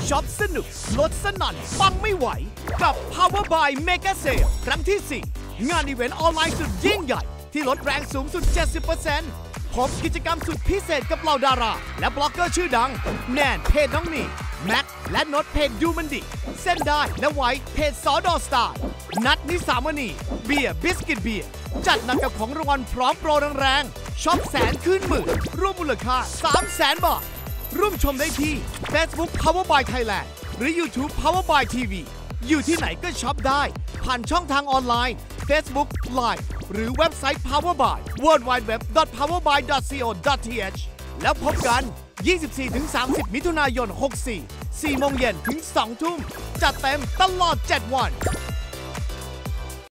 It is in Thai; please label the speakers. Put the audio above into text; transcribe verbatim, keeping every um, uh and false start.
Speaker 1: ช็อปสนุกลดสนั่นปังไม่ไหวกับ Power by Mega Sale ครั้งที่ สี่ งานอีเวนต์ออนไลน์สุดยิ่งใหญ่ที่ลดแรงสูงสุด เจ็ดสิบเปอร์เซ็นต์ พบกิจกรรมสุดพิเศษกับเหล่าดาราและบล็อกเกอร์ชื่อดังแนนเพจน้องนี่แม็กและนดเพจดูมันดิเส้นได้และไว้เพจสอดอสตาร์นัดนิสามณีเบียร์บิสกิตเบียร์จัดหนักกับของรางวัลพร้อมโปรแรงๆช็อปแสนคืนหมื่นรวมมูลค่า สามแสน บาทร่วมชมได้ที่ Facebook Power by Thailand หรือ YouTube Power by ที วี อยู่ที่ไหนก็ช็อปได้ผ่านช่องทางออนไลน์ Facebook Live หรือเว็บไซต์ Power by ดับเบิลยู ดับเบิลยู ดับเบิลยู ดอท พาวเวอร์ บาย ดอท ซี โอ ดอท ที เอช แล้วพบกัน ยี่สิบสี่ถึงสามสิบ มิถุนายน หกสี่ สี่โมงเย็นถึง สองทุ่มจัดเต็มตลอด เจ็ด วัน